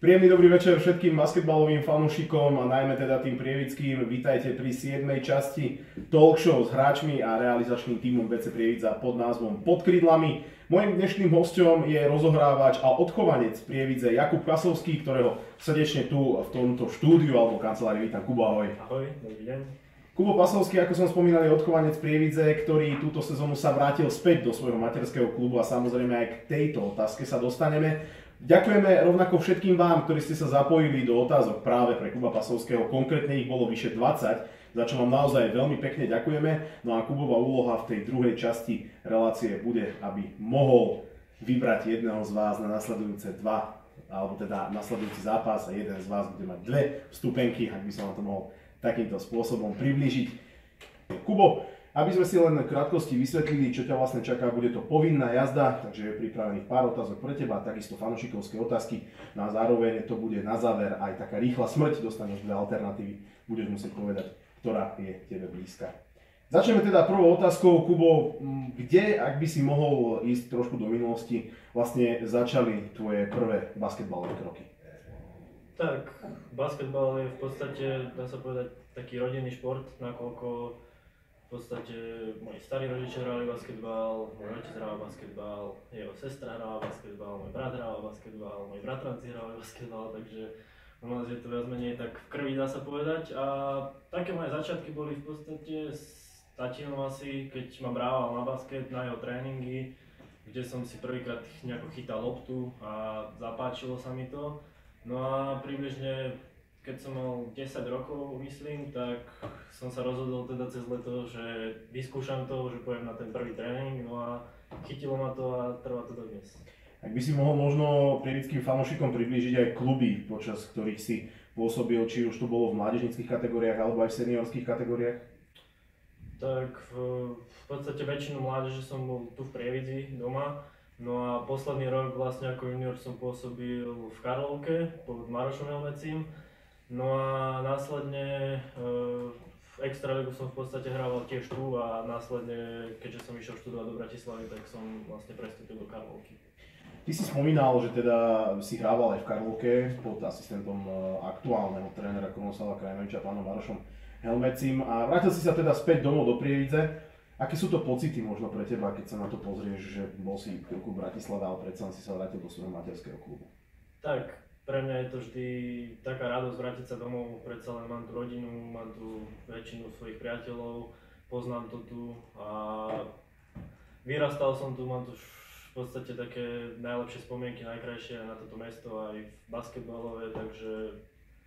Príjemný dobrý večer všetkým basketbalovým fanúšikom a najmä teda tým prievidským. Vítajte pri 7. časti talk show s hráčmi a realizačným tímom BC Prievidza pod názvom Pod krídlami. Mojím dnešným hosťom je rozohrávač a odchovanec Prievidze Jakub Kasovský, ktorého srdečne tu v tomto štúdiu alebo kancelárii vítam. Kubo, ahoj. Ahoj, dobrý deň. Kubo Pasovský, ako som spomínal, je odchovanec Prievidze, ktorý túto sezónu sa vrátil späť do svojho materského klubu a samozrejme aj k tejto otázke sa dostaneme. Ďakujeme rovnako všetkým vám, ktorí ste sa zapojili do otázok práve pre Kuba Pasovského. Konkrétne ich bolo vyše 20, za čo vám naozaj veľmi pekne ďakujeme. No a Kubová úloha v tej druhej časti relácie bude, aby mohol vybrať jedného z vás na nasledujúce dva, alebo teda nasledujúci zápas a jeden z vás bude mať dve vstupenky, ak by som vám to mohol takýmto spôsobom priblížiť. Kubo, aby sme si len v krátkosti vysvetlili, čo ťa vlastne čaká, bude to povinná jazda, takže je pripravených pár otázok pre teba, takisto fanúšikovské otázky. No a zároveň to bude na záver aj taká rýchla smrť, dostaneš dve alternatívy, budeš musieť povedať, ktorá je tebe blízka. Začneme teda prvou otázkou. Kubo, kde, ak by si mohol ísť trošku do minulosti, vlastne začali tvoje prvé basketbalové kroky? Tak, basketbal je v podstate, dá sa povedať, taký rodinný šport, nakoľko v podstate moji starí rodičia hrali basketbal, môj otec hral basketbal, jeho sestra hrala basketbal, môj brat hral basketbal, moji bratranci hrali basketbal, takže u nás je to viac menej tak v krvi, dá sa povedať. A také moje začiatky boli v podstate s tatinom asi, keď ma brával na basket, na jeho tréningy, kde som si prvýkrát nejako chytal loptu a zapáčilo sa mi to. No a približne, keď som mal 10 rokov, myslím, tak som sa rozhodol teda cez leto, že vyskúšam to, že pôjdem na ten prvý tréning, no a chytilo ma to a trvá to dodnes. Ak by si mohol možno prievidským fanúšikom priblížiť aj kluby, počas ktorých si pôsobil, či už to bolo v mládežníckych kategóriách alebo aj v seniorských kategóriách? Tak v podstate väčšinu mládeže som bol tu v Prievidzi doma. No a posledný rok vlastne ako junior som pôsobil v Karlovke pod Marošom Helmecím. No a následne v Extraligu som v podstate hrával tiež tu a následne, keďže som išiel študovať do Bratislavy, tak som vlastne prestúpil do Karlovky. Ty si spomínal, že teda si hrával aj v Karlovke pod asistentom aktuálneho trénera Krunoslava Krajinoviča, pánom Marošom Helmecím a vrátil si sa teda späť domov do Prievidze. Aké sú to pocity možno pre teba, keď sa na to pozrieš, že bol si chvíľku v Bratislave, ale predsa si sa vrátil do svojho materského klubu? Tak, pre mňa je to vždy taká radosť vrátiť sa domov, predsa len mám tu rodinu, mám tu väčšinu svojich priateľov, poznám to tu a vyrastal som tu, mám tu v podstate také najlepšie spomienky, najkrajšie na toto mesto aj v basketbalové, takže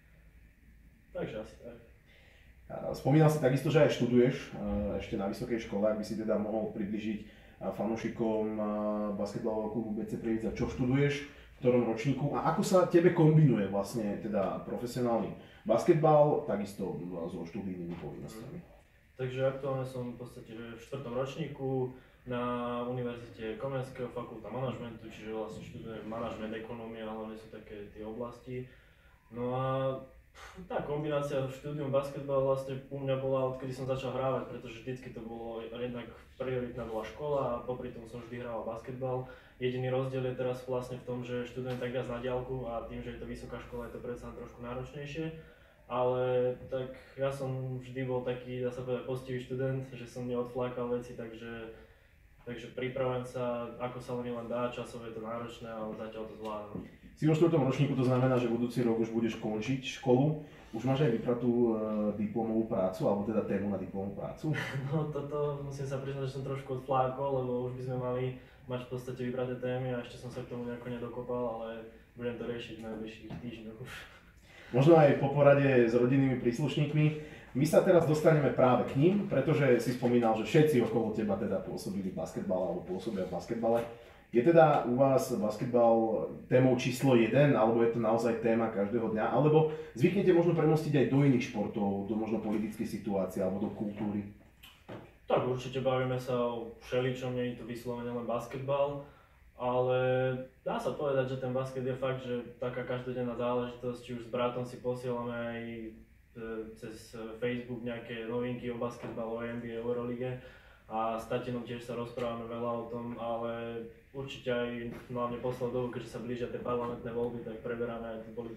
asi tak. Spomínal si takisto, že aj študuješ ešte na vysokej škole, ak by si teda mohol približiť fanúšikom basketbalového klubu BC Prievidza, čo študuješ, v ktorom ročníku a ako sa tebe kombinuje vlastne teda profesionálny basketbal, takisto so študijnými povinnosťami. Takže aktuálne som v podstate v 4. ročníku na Univerzite Komenského, fakulta manažmentu, čiže vlastne študujem manažment, ekonómia, hlavne sú také tie oblasti. No a tá kombinácia štúdium basketbal vlastne u mňa bola, odkedy som začal hrávať, pretože vždycky to bolo jednak prioritná bola škola a popri tom som vždy hrával basketbal. Jediný rozdiel je teraz vlastne v tom, že študujem tak viac na diaľku a tým, že je to vysoká škola, je to predsa trošku náročnejšie. Ale tak ja som vždy bol taký, dá sa povedať, poctivý študent, že som neodflákal veci, takže pripravujem sa, ako sa len dá, časovo je to náročné, ale zatiaľ to zvládam. Si vo 4. ročníku, to znamená, že budúci rok už budeš končiť školu. Už máš aj vypratú diplomovú prácu, alebo teda tému na diplomovú prácu? No toto musím sa priznať, že som trošku odflákol, lebo už by sme mali mať v podstate vybraté témy a ešte som sa k tomu nejako nedokopal, ale budem to riešiť v najbližších týždňoch už. Možno aj po porade s rodinnými príslušníkmi. My sa teraz dostaneme práve k ním, pretože si spomínal, že všetci okolo teba teda pôsobili v basketbale alebo pôsobia v basketbale. Je teda u vás basketbal témou číslo 1, alebo je to naozaj téma každého dňa, alebo zvyknete možno premostiť aj do iných športov, do možno politickej situácie alebo do kultúry? Tak určite bavíme sa o všeličom, nie je to vyslovene len basketbal, ale dá sa povedať, že ten basket je fakt, že taká každodenná záležitosť, či už s bratom si posielame aj cez Facebook nejaké novinky o basketbalu, o NBA, o Eurolige a s tatinom tiež sa rozprávame veľa o tom, ale určite aj hlavne poslednú dobu, keďže sa blížia tie parlamentné voľby, tak preberáme aj tú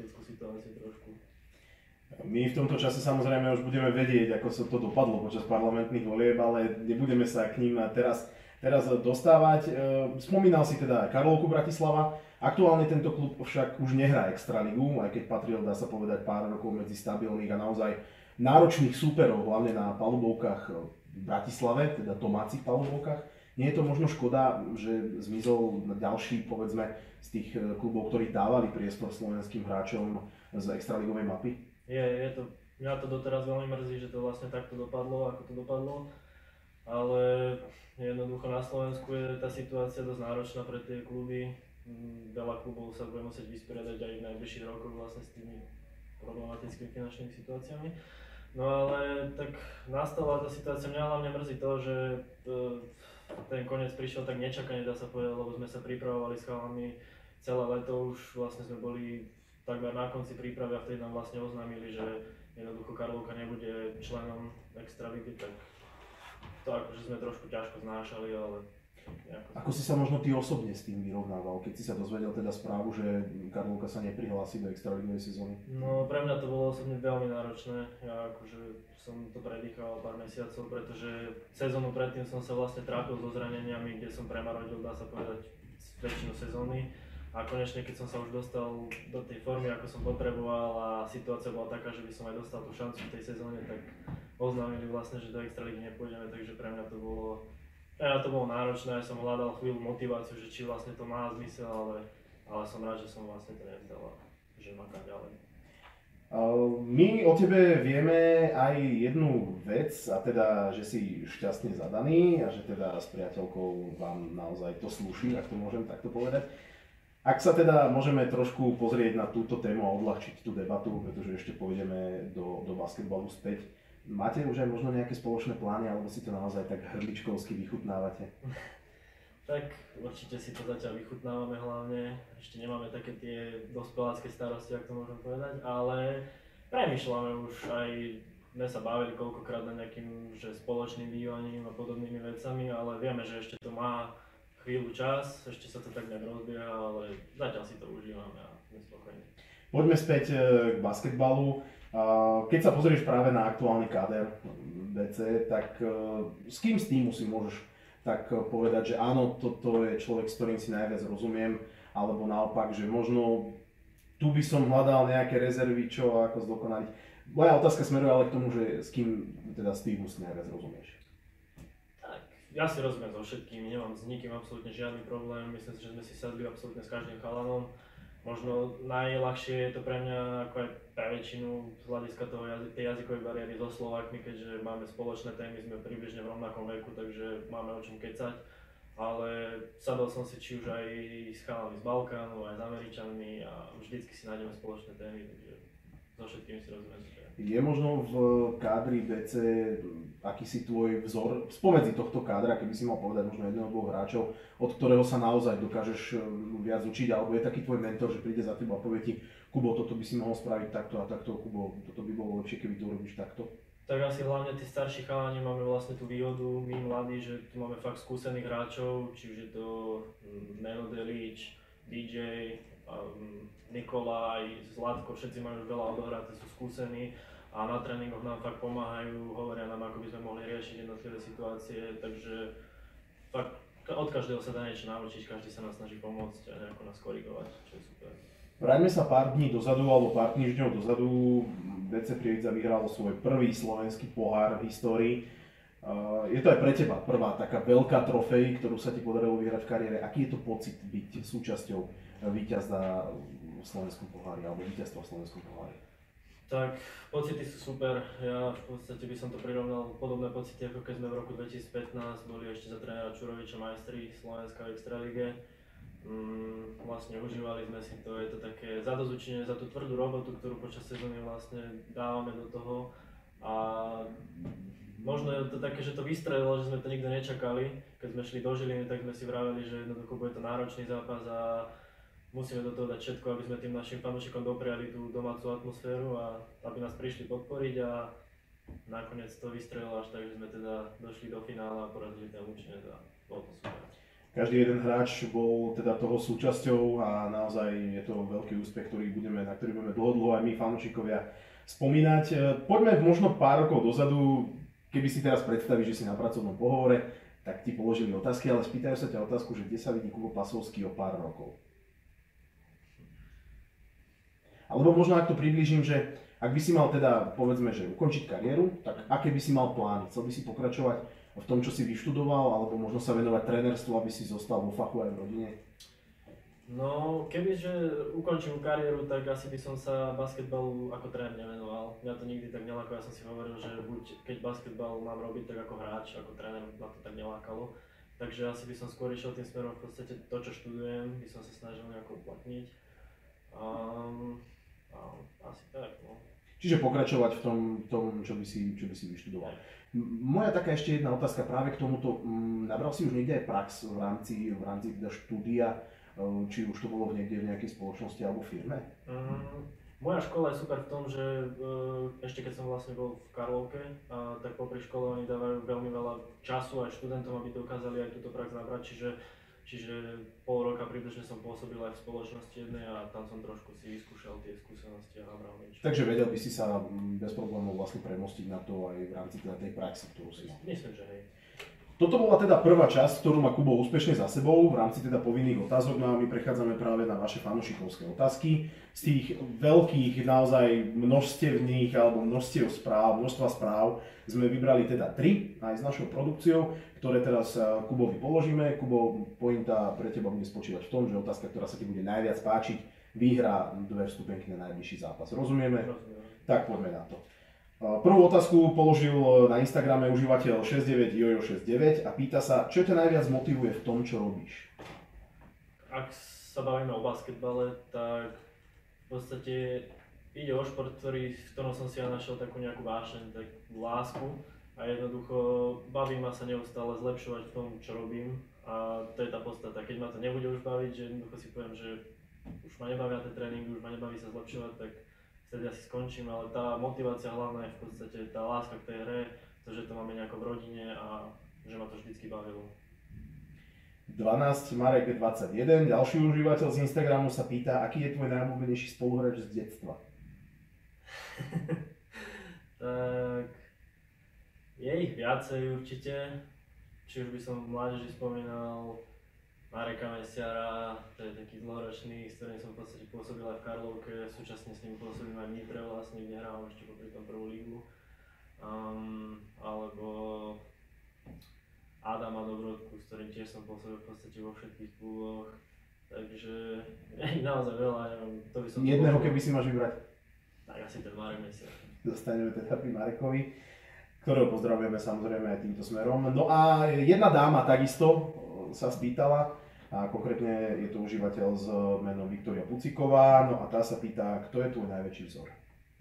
situáciu trošku. My v tomto čase samozrejme už budeme vedieť, ako sa to dopadlo počas parlamentných volieb, ale nebudeme sa k ním teraz dostávať. Spomínal si teda Karlovku Bratislava. Aktuálne tento klub však už nehrá Extraligu, aj keď patril, dá sa povedať, pár rokov medzi stabilných a naozaj náročných súperov, hlavne na palubovkách v Bratislave, teda domácich palubovkách. Nie je to možno škoda, že zmizol ďalší, povedzme, z tých klubov, ktorí dávali priestor slovenským hráčom z extraligovej mapy? Je to, mňa to doteraz veľmi mrzí, že to vlastne takto dopadlo, ako to dopadlo, ale jednoducho na Slovensku je tá situácia dosť náročná pre tie kluby. Veľa klubov sa bude musieť vysporiadať aj v najbližších rokoch vlastne s tými problematickými finančnými situáciami. No ale tak nastala tá situácia, mňa hlavne mrzí to, že ten koniec prišiel tak nečakane, dá sa povedať, lebo sme sa pripravovali s chalami celé leto, už vlastne sme boli takmer na konci prípravy a vtedy nám vlastne oznámili, že jednoducho Karlovka nebude členom Extraligy, tak to akože sme trošku ťažko znášali, ale nejako... Ako si sa možno ty osobne s tým vyrovnával, keď si sa dozvedel teda správu, že Karlovka sa neprihlási do extraligovej sezóny? No pre mňa to bolo osobne veľmi náročné, ja akože som to predýchal pár mesiacov, pretože sezónu predtým som sa vlastne trápil so zraneniami, kde som premarodil, dá sa povedať, väčšinu sezóny. A konečne, keď som sa už dostal do tej formy, ako som potreboval a situácia bola taká, že by som aj dostal tú šancu v tej sezóne, tak oznámili vlastne, že do extraligy nepôjdeme, takže pre mňa to bolo náročné, ja som hľadal chvíľu motiváciu, že či vlastne to má zmysel, ale som rád, že som vlastne to nevzdal a že makám ďalej. My o tebe vieme aj jednu vec, a teda, že si šťastne zadaný a že teda s priateľkou vám naozaj to slúši, ak to môžem takto povedať. Ak sa teda môžeme trošku pozrieť na túto tému a odľahčiť tú debatu, pretože ešte pôjdeme do basketbalu späť, máte už aj možno nejaké spoločné plány, alebo si to naozaj tak hrdličkovsky vychutnávate? Tak určite si to zatiaľ vychutnávame hlavne, ešte nemáme také tie dospelácké starosti, ak to môžem povedať, ale premýšľame už aj, sme sa bavili koľkokrát na nejakým že spoločným bývaním a podobnými vecami, ale vieme, že ešte to má chvíľu čas, ešte sa to tak nejak rozbieha, ale zatiaľ si to užívame a sme spokojní. Poďme späť k basketbalu. Keď sa pozrieš práve na aktuálny káder BC, tak s kým z týmu si môžeš tak povedať, že áno, toto je človek, s ktorým si najviac rozumiem, alebo naopak, že možno tu by som hľadal nejaké rezervy, čo ako zdokonaliť. Moja otázka smeruje ale k tomu, že s kým teda z týmu si najviac rozumieš. Ja si rozumiem so všetkými, nemám s nikým absolútne žiadny problém, myslím si, že sme si sadli absolútne s každým chalanom. Možno najľahšie je to pre mňa, ako aj pre väčšinu z hľadiska tej jazykovej bariéry so Slovákmi, keďže máme spoločné témy, sme približne v rovnakom veku, takže máme o čom kecať. Ale sadol som si či už aj s chalami z Balkánu, aj s Američanmi a vždycky si nájdeme spoločné témy, takže so všetkými si rozumiem. Je možno v kádri BC akýsi tvoj vzor spomedzi tohto kádra, keby si mal povedať možno jedného, dvoch hráčov, od ktorého sa naozaj dokážeš viac učiť, alebo je taký tvoj mentor, že príde za teba a povie ti, Kubo, toto by si mohol spraviť takto a takto, Kubo, toto by bolo lepšie, keby to urobíš takto? Tak asi hlavne tí starší chalani máme vlastne tú výhodu, my mladí, že tu máme fakt skúsených hráčov, či už je to Neno Delič, DJ, Nikolaj, Zlatko, všetci majú už veľa odohraté, sú skúsení a na tréningoch nám fakt pomáhajú, hovoria nám, ako by sme mohli riešiť jednotlivé situácie, takže fakt od každého sa dá niečo naučiť, každý sa nás snaží pomôcť a nejako nás korigovať, čo je super. Vráťme sa pár dní dozadu, alebo pár týždňov dozadu, BC Prievidza vyhralo svoj prvý slovenský pohár v histórii. Je to aj pre teba prvá taká veľká trofej, ktorú sa ti podarilo vyhrať v kariére. Aký je to pocit byť súčasťou víťazstva v slovenskom pohári, alebo víťazstva v slovenskom pohári? Tak, pocity sú super. Ja v podstate by som to prirovnal podobné pocity, ako keď sme v roku 2015 boli ešte za trénera Čuroviča majstri Slovenska v Extralige. Vlastne užívali sme si to, je to také zadozučenie za tú tvrdú robotu, ktorú počas sezóny vlastne dávame do toho. A možno je to také, že to vystrelilo, že sme to nikto nečakali. Keď sme šli do Žiliny, tak sme si vraveli, že jednoducho bude to náročný zápas a musíme do toho dať všetko, aby sme tým našim fanúšikom dopriali tú domácu atmosféru a aby nás prišli podporiť a nakoniec to vystrelilo až tak, že sme teda došli do finále a porazili ten Lučenec a bolo to super. Každý jeden hráč bol teda toho súčasťou a naozaj je to veľký úspech, na ktorý budeme dlho aj my fanúšikovia spomínať. Poďme možno pár rokov dozadu, keby si teraz predstavíš, že si na pracovnom pohovore, tak ti položili otázky, ale spýtajú sa ťa otázku, že kde sa vidí Kubo Pasovský o pár rokov. Alebo možno ak to priblížim, že ak by si mal teda, povedzme, že ukončiť kariéru, tak aké by si mal plány? Chcel by si pokračovať v tom, čo si vyštudoval, alebo možno sa venovať trénerstvu, aby si zostal vo fachu aj v rodine? No, kebyže ukončím kariéru, tak asi by som sa basketbalu ako tréner nevenoval. Mňa to nikdy tak nelákalo, ja som si hovoril, že buď keď basketbal mám robiť, tak ako hráč, ako tréner ma to tak nelákalo. Takže asi by som skôr išiel tým smerom, v podstate to, čo študujem, by som sa snažil nejako uplatniť. Asi tak, no. Čiže pokračovať v tom čo by si vyštudoval. Moja taká ešte jedna otázka práve k tomuto. Nabral si už niekde aj prax v rámci teda štúdia, či už to bolo niekde v nejakej spoločnosti alebo firme? Moja škola je super v tom, že ešte keď som vlastne bol v Karlovke, tak popri škole oni dávajú veľmi veľa času aj študentom, aby dokázali aj túto prax nabrať, čiže pol roka približne som pôsobil aj v spoločnosti jednej a tam som trošku si vyskúšal tie skúsenosti a nabral niečo. Takže vedel by si sa bez problémov vlastne premostiť na to aj v rámci teda tej praxe, ktorú si mal? Myslím, že hej. Toto bola teda prvá časť, ktorú má Kubo úspešne za sebou v rámci teda povinných otázok, no a my prechádzame práve na vaše fanúšikovské otázky. Z tých veľkých, naozaj množstevných alebo množstva správ sme vybrali teda 3 aj s našou produkciou, ktoré teraz Kubovi položíme. Kubo, pointa pre teba bude spočívať v tom, že otázka, ktorá sa ti bude najviac páčiť, vyhrá 2 vstupenky na najbližší zápas. Rozumieme? Rozumiem. Tak poďme na to. Prvú otázku položil na Instagrame užívateľ 69jojo69 a pýta sa, čo ťa najviac motivuje v tom, čo robíš? Ak sa bavíme o basketbale, tak v podstate ide o šport, v ktorom som si ja našiel takú nejakú vášeň, takú lásku a jednoducho baví ma sa neustále zlepšovať v tom, čo robím a to je tá podstata. Keď ma to nebude už baviť, že jednoducho si poviem, že už ma nebavia tie tréningy, už ma nebaví sa zlepšovať, tak vtedy asi skončím, ale tá motivácia hlavná je v podstate tá láska k tej hre, to, že to máme nejako v rodine a že ma to vždycky bavilo. 12 Marek 21, ďalší užívateľ z Instagramu sa pýta, aký je tvoj najobľúbenejší spoluhráč z detstva? Tak je ich viacej určite, či už by som v mládeži spomínal Mareka Mesiara, to je taký dlhoročný, s ktorým som v podstate pôsobil aj v Karlovke, súčasne s ním pôsobím aj v Nitre vlastne, kde hrávam ešte popri tom prvú lígu. Alebo Adama Dobrodku, s ktorým tiež som pôsobil v podstate vo všetkých kluboch. Takže je naozaj veľa, neviem, to by som... Jedného, keby si máš vybrať? Tak asi ten Marek Mesiar. Dostaneme teda pri Marekovi, ktorého pozdravujeme samozrejme aj týmto smerom. No a jedna dáma takisto sa spýtala, a konkrétne je to užívateľ s menom Viktória Puciková, no a tá sa pýta, kto je tvoj najväčší vzor?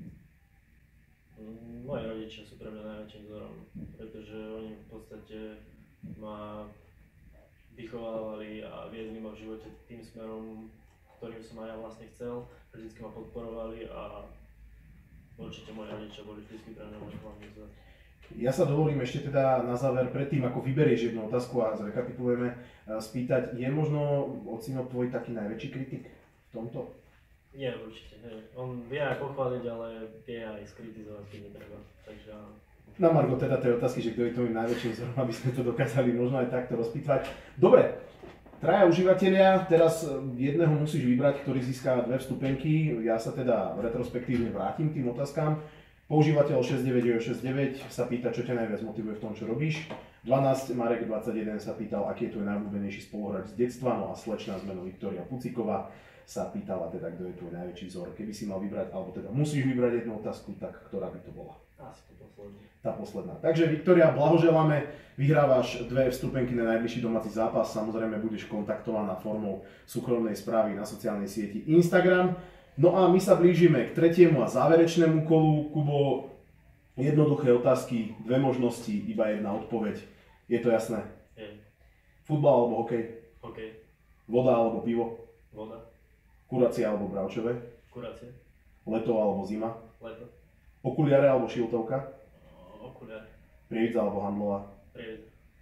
Moji rodičia sú pre mňa najväčším vzorom, pretože oni v podstate ma vychovávali a viedli ma v živote tým smerom, ktorým som aj ja vlastne chcel, vždycky ma podporovali a určite moji rodičia boli vždycky pre mňa môj hlavný vzor. Ja sa dovolím ešte teda na záver, predtým ako vyberieš jednu otázku a zrekapitulujeme, spýtať, je možno ocino tvoj taký najväčší kritik v tomto? Je určite, hej. On vie aj pochváliť, ale vie aj skritizovať, keď netreba, takže áno. Na margo teda tej otázky, že kto je tvojim najväčším vzorom, aby sme to dokázali možno aj takto rozpýtvať. Dobre, traja užívateľia, teraz jedného musíš vybrať, ktorý získa 2 vstupenky, ja sa teda retrospektívne vrátim k tým otázkam. Používateľ 6969 sa pýta, čo ťa najviac motivuje v tom, čo robíš. 12 Marek 21 sa pýtal, aký je tvoj najobľúbenejší spoluhráč z detstva, no a slečna z menom Viktória Puciková sa pýtala teda, kto je tvoj najväčší vzor. Keby si mal vybrať, alebo teda musíš vybrať jednu otázku, tak ktorá by to bola? Asi to posledná. Tá posledná. Takže Viktória, blahoželáme, vyhrávaš 2 vstupenky na najbližší domáci zápas, samozrejme budeš kontaktovaná formou súkromnej správy na sociálnej sieti Instagram. No a my sa blížime k tretiemu a záverečnému kolu. Kubo, jednoduché otázky, 2 možnosti, iba jedna odpoveď. Je to jasné? Je. Futbal alebo hokej? Hokej. Voda alebo pivo? Voda. Kuracie alebo bravčové? Kuracie. Leto alebo zima? Leto. Okuliare alebo šiltovka? Okuliare. Prievidza alebo handlová? Prievidza.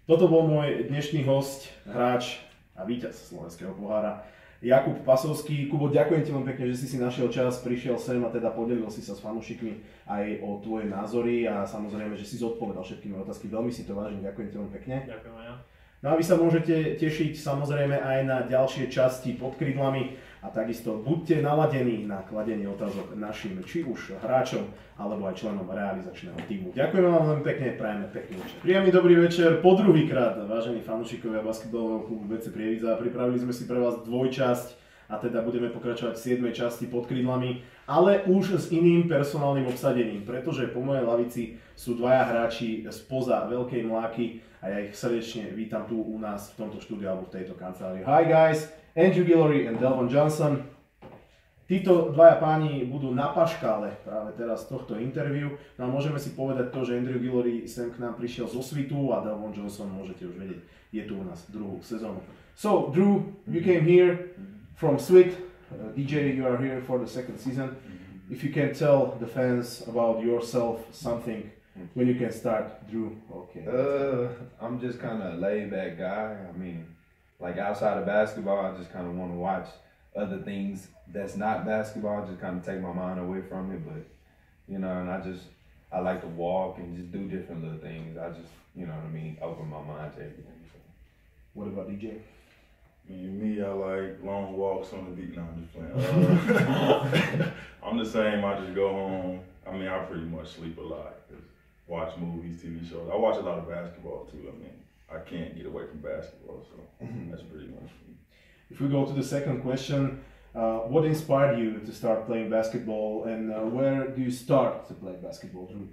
Toto bol môj dnešný host, hráč a víťaz Slovenského pohára Jakub Pasovský. Kubo, ďakujem ti veľmi pekne, že si našiel čas, prišiel sem a teda podelil si sa s fanúšikmi aj o tvoje názory a samozrejme, že si zodpovedal všetky moje otázky. Veľmi si to vážim, ďakujem ti veľmi pekne. Ďakujem aj ja. No a vy sa môžete tešiť samozrejme aj na ďalšie časti pod krídlami a takisto buďte naladení na kladenie otázok našim, či už hráčom, alebo aj členom realizačného týmu. Ďakujem vám veľmi pekne, prajeme pekný večer. Príjemný dobrý večer, po druhýkrát, vážení fanúšikovia basketbalového klubu BC Prievidza. Pripravili sme si pre vás dvojčasť a teda budeme pokračovať v 7. časti pod krídlami, ale už s iným personálnym obsadením, pretože po mojej lavici sú dvaja hráči spoza Veľkej Mláky a ja ich srdečne vítam tu u nás v tomto štúdiu alebo v tejto kancelárii. Hi guys, Andrew Guillory and Delvon Johnson. Títo dvaja páni budú na paškále práve teraz tohto interview. No a môžeme si povedať to, že Andrew Guillory sem k nám prišiel zo Svitu a Delvon Johnson, môžete už vedieť, je tu u nás druhú sezónu. So Drew, you came here from Swit. DJ, you are here for the second season. If you can tell the fans about yourself something, when you can start, Drew. Okay. I'm just kind of a laid-back guy. I mean, like outside of basketball, I just kind of want to watch other things that's not basketball, just kind of take my mind away from it. But, you know, and I like to walk and just do different little things. I just, you know what I mean, open my mind to everything. So. What about DJ? Me, I like long walks on the beach. No, I'm just playing. I'm the same. I just go home. I mean, I pretty much sleep a lot. Watch movies, TV shows. I watch a lot of basketball too. I mean, I can't get away from basketball, so that's pretty much me. If we go to the second question, what inspired you to start playing basketball, and where do you start to play basketball, Drew?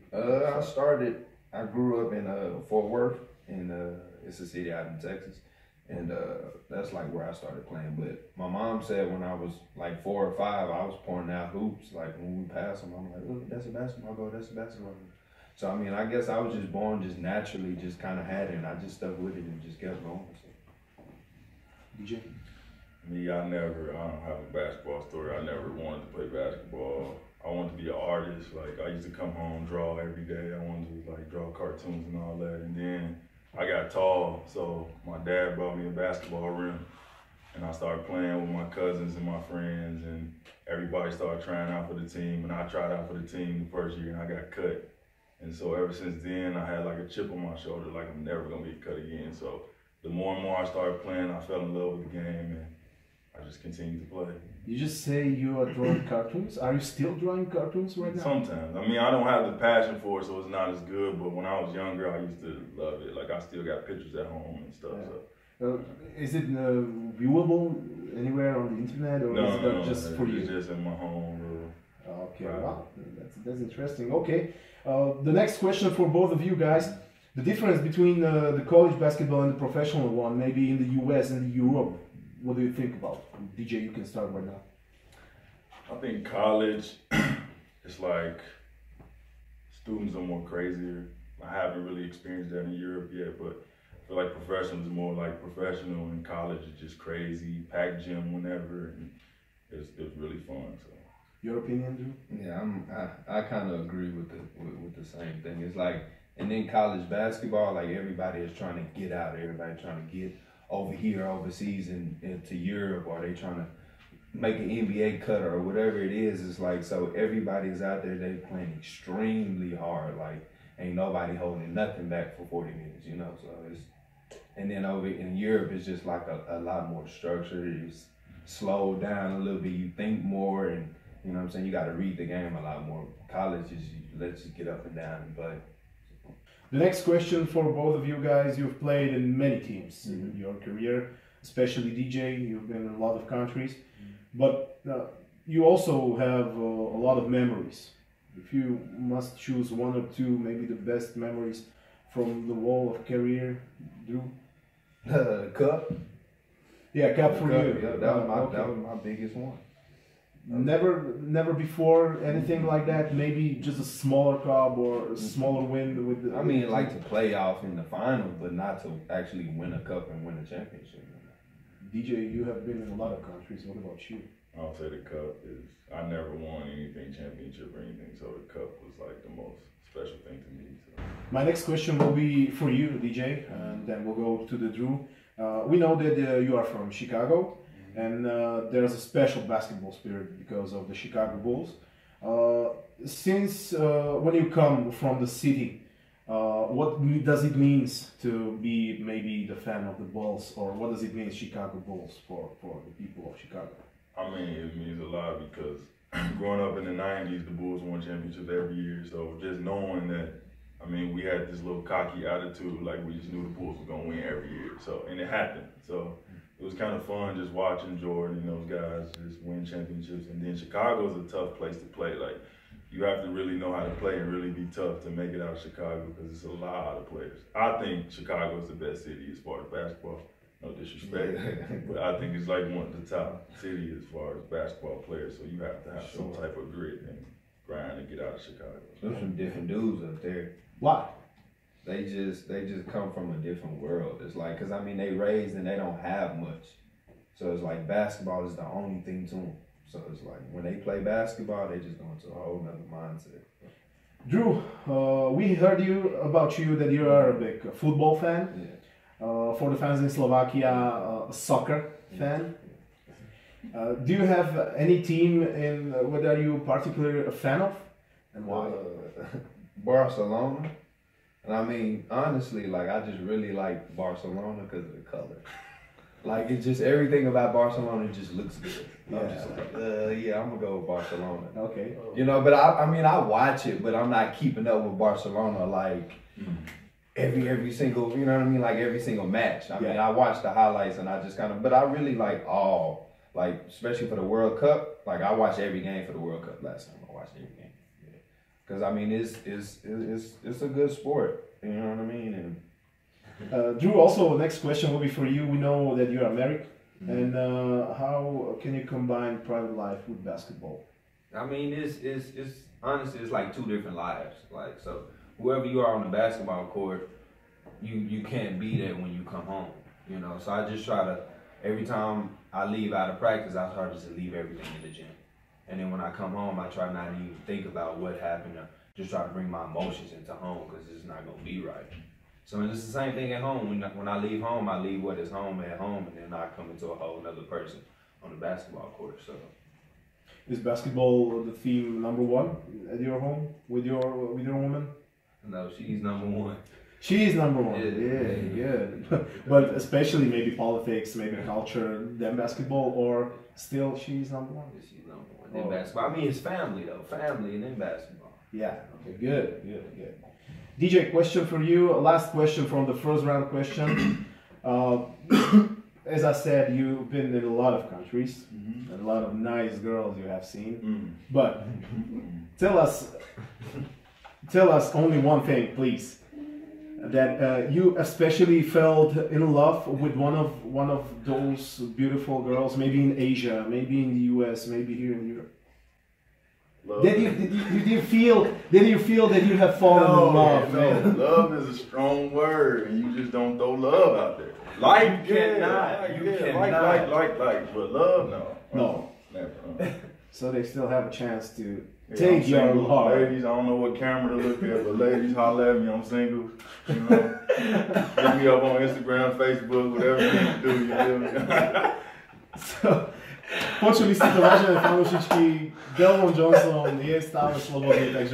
I grew up in Fort Worth, and it's a city out in Texas, and that's like where I started playing. But my mom said when I was like 4 or 5, I was pointing out hoops. Like when we pass them, I'm like, "Look, that's a basketball goal. That's a basketball goal." So I mean, I guess I was just born, just naturally, just kind of had it, and I just stuck with it and just kept going. So. DJ? Me, I don't have a basketball story. I never wanted to play basketball. I wanted to be an artist. Like I used to come home, draw every day. I wanted to like draw cartoons and all that. And then I got tall, so my dad brought me a basketball rim, and I started playing with my cousins and my friends, and everybody started trying out for the team, and I tried out for the team the first year, and I got cut. And so ever since then, I had like a chip on my shoulder, like I'm never gonna be cut again. So the more and more I started playing, I fell in love with the game, and I just continued to play. You just say you are drawing cartoons. Are you still drawing cartoons right now? Sometimes. I mean, I don't have the passion for it, so it's not as good. But when I was younger, I used to love it. Like I still got pictures at home and stuff. Yeah. So. Is it viewable anywhere on the internet, or is it just for you? It's just in my home. Okay, wow, that's interesting. Okay, the next question for both of you guys: the difference between the college basketball and the professional one, maybe in the US and Europe. What do you think about? DJ, you can start right now. I think college, it's like students are more crazier. I haven't really experienced that in Europe yet, but I feel like professionals is more like professional, and college is just crazy, packed gym whenever, and it's really fun. So. Your opinion, Drew? Yeah, I kind of agree with the same thing. It's like, and then college basketball, like everybody is trying to get out. Everybody trying to get over here, overseas, and to Europe, or they trying to make an NBA cut or whatever it is. It's like, so everybody's out there, they playing extremely hard. Like, ain't nobody holding nothing back for 40 minutes, you know? So it's, and then over in Europe, it's just like a lot more structured. It's slowed down a little bit. You think more, and you know what I'm saying? You got to read the game a lot more. College is, let's just get up and down and play. The next question for both of you guys: you've played in many teams in your career, especially DJ. You've been in a lot of countries, but you also have a lot of memories. If you must choose one or two, maybe the best memories from the wall of career, Drew? Cup. Yeah, cup for you. Yeah, that was my biggest one. Never before anything like that. Maybe just a smaller cup or a smaller win with the. I mean, like to play off in the finals, but not to actually win a cup and win a championship. DJ, you have been in a lot of countries. What about you? I'll say the cup is. I never won anything championship. championship or anything, so the cup was like the most special thing to me. So. My next question will be for you, DJ, and then we'll go to the Drew. We know that you are from Chicago, and there's a special basketball spirit because of the Chicago Bulls. Since when you come from the city, what does it mean to be maybe the fan of the Bulls, or what does it mean Chicago Bulls for the people of Chicago? I mean, it means a lot because growing up in the 90s, the Bulls won championships every year. So just knowing that, I mean, we had this little cocky attitude, like we just knew the Bulls were going to win every year. So, and it happened. So it was kind of fun just watching Jordan and those guys just win championships. And then Chicago is a tough place to play. Like, you have to really know how to play and really be tough to make it out of Chicago because it's a lot of players. I think Chicago is the best city as far as basketball. No disrespect, but I think it's like one of the top cities as far as basketball players. So you have to have some type of grit and grind to get out of Chicago. There's some different dudes up there. Why? They just come from a different world. It's like, cause I mean they raised and they don't have much, so it's like basketball is the only thing to them. So it's like when they play basketball, they just go into a whole nother mindset. Drew, we heard about you that you are a big football fan. Yeah. For the fans in Slovakia, a soccer fan. Do you have any team in what are you particularly a fan of, and why? Barcelona. And I mean, honestly, like I just really like Barcelona because of the color. Like it's just everything about Barcelona just looks good. I'm just like, yeah, I'm gonna go with Barcelona. Okay. You know, but I mean, I watch it, but I'm not keeping up with Barcelona like every single, you know what I mean, like every single match. I mean, I watch the highlights and I just kind of, but I really like like especially for the World Cup. Like I watched every game for the World Cup last time. I watched every game. Because I mean, it's a good sport. You know what I mean? And Drew, also next question will be for you. We know that you are married, and how can you combine private life with basketball? I mean, it's honestly it's like two different lives. Like so, whoever you are on the basketball court, you can't be there when you come home. You know, so I just try to every time I leave out of practice, I try just to leave everything in the gym. And then when I come home, I try not to even think about what happened or just try to bring my emotions into home because it's not going to be right. So it's the same thing at home. When I leave home, I leave what is home at home and then I come into a whole other person on the basketball court. So is basketball the theme number one at your home with your woman? No, she's number one. She is number one. Yeah. But especially maybe politics, maybe culture, then basketball, or still she's number one. She's number one. Then basketball. I mean, it's family though. Family and then basketball. Yeah. Okay. Good. DJ, question for you. Last question from the first round question. As I said, you've been in a lot of countries, and a lot of nice girls you have seen. But tell us only one thing, please. That you especially felt in love with one of those beautiful girls, maybe in Asia, maybe in the US, maybe here in Europe. Did you feel that you have fallen in love? Man. Love is a strong word, and you just don't throw love out there. Like you cannot. Like, but love, no. Never. So they still have a chance to take your heart. Ladies, I don't know what camera to look at, but ladies, holler at me. I'm single. You know, hit me up on Instagram, Facebook, whatever you do. You feel me? So, počuli ste to, vážené fanúšičky, Delvon Johnson je stále slobodný, takže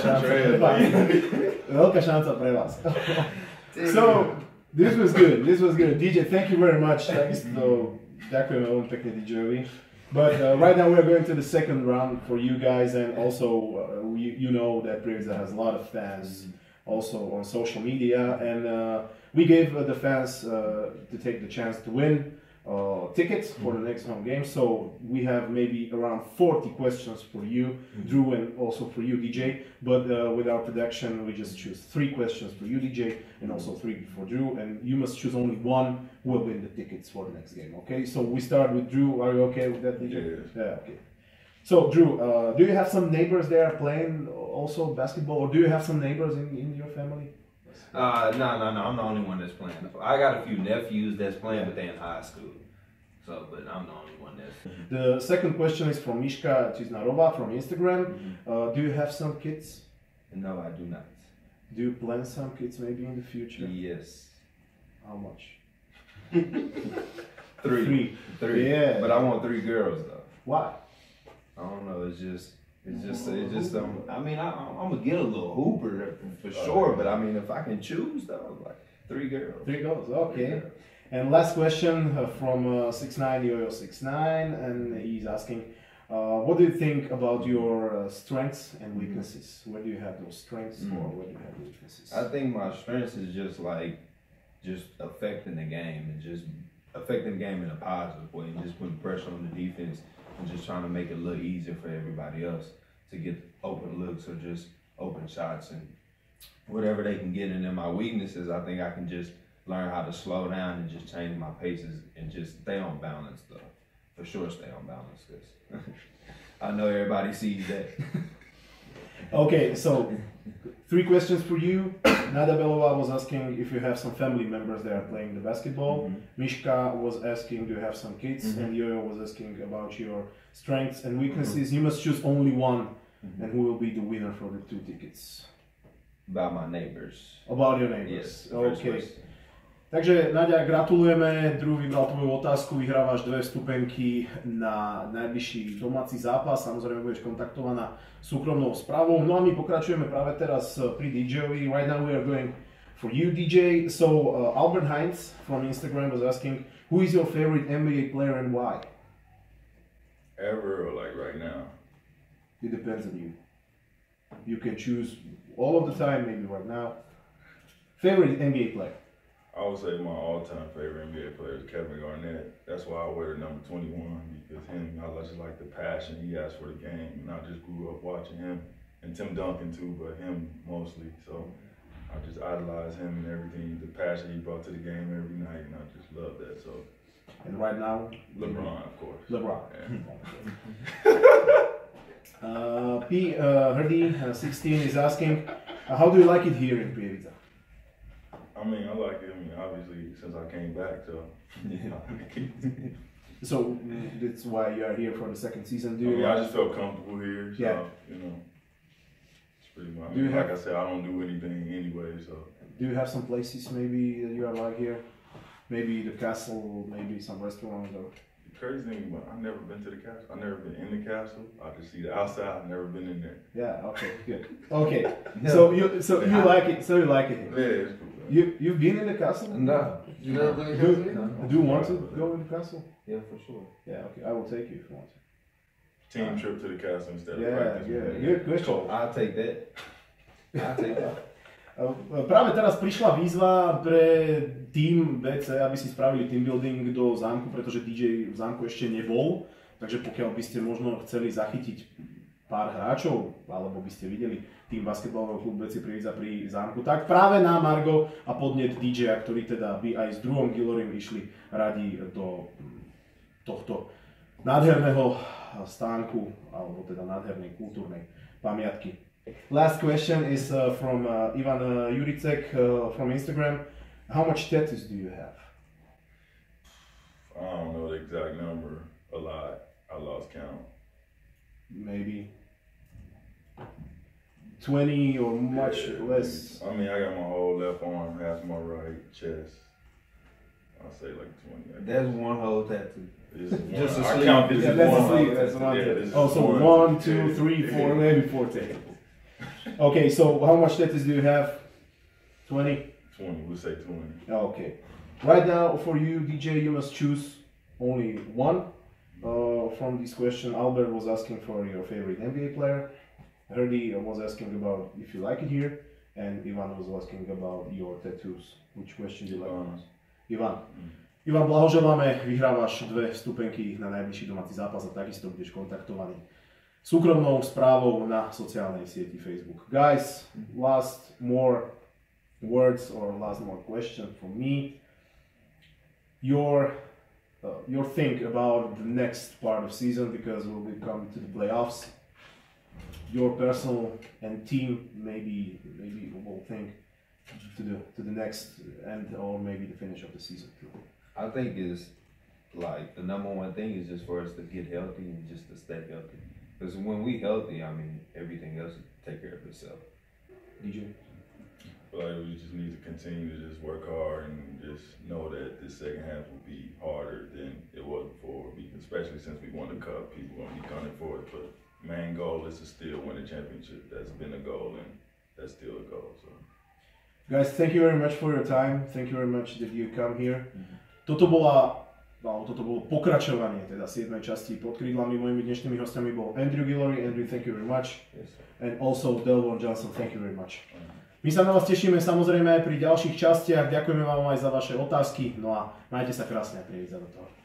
veľká šanca pre vás. So, this was good. DJ, thank you very much. Takisto ďakujeme veľmi pekne DJovi. But right now we are going to the second round for you guys, and also you know that Prievidza has a lot of fans also on social media, and we gave the fans to take the chance to win tickets for the next home game. So we have maybe around 40 questions for you, Drew, and also for you, DJ. But with our production, we just choose 3 questions for you, DJ, and also 3 for Drew. And you must choose only one who will win the tickets for the next game. Okay? So we start with Drew. Are you okay with that, DJ? Yes. Yeah. Okay. So Drew, do you have some neighbors there playing also basketball, or do you have some neighbors in your family? No. I'm the only one that's playing. I got a few nephews that's playing, but they're in high school. So, but I'm the only one that's. The second question is from Mishka Čiznarova from Instagram. Do you have some kids? No, I do not. Do you plan some kids maybe in the future? Yes. How much? Three. Yeah. But I want 3 girls though. Why? I don't know. It's just. I mean, I'm gonna get a little hooper for sure. But I mean, if I can choose though, like 3 girls. 3 goals, okay. And last question from 69yoyo69, and he's asking, what do you think about your strengths and weaknesses? Where do you have those strengths or where do you have weaknesses? I think my strengths is just affecting the game and just affecting the game in a positive way and just putting pressure on the defense and just trying to make it a little easier for everybody else to get open looks or just open shots and whatever they can get. And then my weaknesses, I think I can just learn how to slow down and just change my paces and just stay on balance though. For sure stay on balance because I know everybody sees that. Okay, so 3 questions for you. Nada Belova was asking if you have some family members that are playing the basketball. Mishka was asking, do you have some kids? And Yoyo was asking about your strengths and weaknesses. You must choose only one, and who will be the winner for the 2 tickets? About my neighbors. About your neighbors. Yes. Okay. Takže Naďa, gratulujeme, Drew vybral tvoju otázku, vyhrávaš 2 vstupenky na najbližší domáci zápas, samozrejme budeš kontaktovaná súkromnou správou. No a my pokračujeme práve teraz pri DJ-ovi. Right now we are going for you, DJ. So Albert Heinz from Instagram was asking, who is your favorite NBA player and why? Ever or like right now? It depends on you. You can choose all of the time, maybe right now. Favorite NBA player? I would say my all-time favorite NBA player is Kevin Garnett. That's why I wear the number 21 because I just like the passion he has for the game, and I just grew up watching him and Tim Duncan too, but him mostly. So I just idolize him and everything, the passion he brought to the game every night, and I just love that. So. And right now, LeBron, of course. LeBron. Yeah. P. Herdy, 16, is asking, how do you like it here in Prievidza? I mean, I like it. I mean, obviously, since I came back, so. So that's why you are here for the 2nd season. I just felt comfortable here. So, yeah. You know, it's pretty much. Like I said, I don't do anything anyway. So. Do you have some places maybe that you are like here? Maybe the castle, maybe some restaurant or. The crazy thing, but I've never been to the castle. I've never been in the castle. I just see the outside. I've never been in there. Yeah. Okay. Good. Okay. So you like it. So you like it here. Yeah, it's cool. You've been in the castle? No. You never been in the castle? No. Do you want to go in the castle? Yeah, for sure. Yeah. Okay. I will take you if you want to. Team trip to the castle instead of Yeah. practice. Yeah. Good question. I'll take that. I'll take that. Práve teraz prišla výzva pre tým BC, aby si spravili team building do zámku, pretože DJ v zámku ešte nebol. Takže pokiaľ by ste možno chceli zachytiť pár hráčov, alebo by ste videli tým basketbalového klubu BC Prievidza pri zámku, tak práve na Margo a podnet DJ-a, ktorí teda by aj s Drewom Gillorim išli radi do tohto nádherného stánku, alebo teda nádhernej kultúrnej pamiatky. Last question is from Ivan Juricek from Instagram. How much tattoos do you have? I don't know the exact number. A lot. I lost count. Maybe 20 or much less. I mean, I got my whole left arm, half my right chest. I'll say like 20. That's one whole tattoo. Just a I sleeve. count this Yeah, as that's one. a sleeve. That's one. Yeah, this is Oh, so one. 1, 2, 3, 4, maybe 4 tattoos. Okay, so how much tattoos do you have? 20? 20, we'll say 20. Okay. Right now, for you, DJ, you must choose only one. From this question, Albert was asking for your favorite NBA player. Herdy was asking about if you like it here. And Ivan was asking about your tattoos. Which question do you like most? Ivan. Ivan, blahoželáme, vyhrávaš 2 vstupenky na najbližší domáci zápas a takisto budeš kontaktovaný súkromnou správou na sociálnej sieti Facebook. Guys, last more words or last more question from me. Your think about the next part of season because we'll be coming to the playoffs. Your personal and team maybe will think to the next end or maybe the finish of the season. I think is like the number one thing is just for us to get healthy and just to stay healthy. Because when we healthy, I mean, everything else will take care of itself. DJ. Like we just need to continue to just work hard and just know that the second half will be harder than it was before. Especially since we won the cup, people gonna be gunning for it. But main goal is to still win the championship. That's been the goal, and that's still a goal. So. Guys, thank you very much for your time. Thank you very much that you come here. Toto bolo pokračovanie teda 7. časti pod krídlami. Mojimi dnešnými hostiami bol Andrew Guillory. Andrew, thank you very much. Yes, sir. And also Delvon Johnson, thank you very much. My sa na vás tešíme samozrejme aj pri ďalších častiach. Ďakujeme vám aj za vaše otázky. No a majte sa krásne a privíť sa do toho.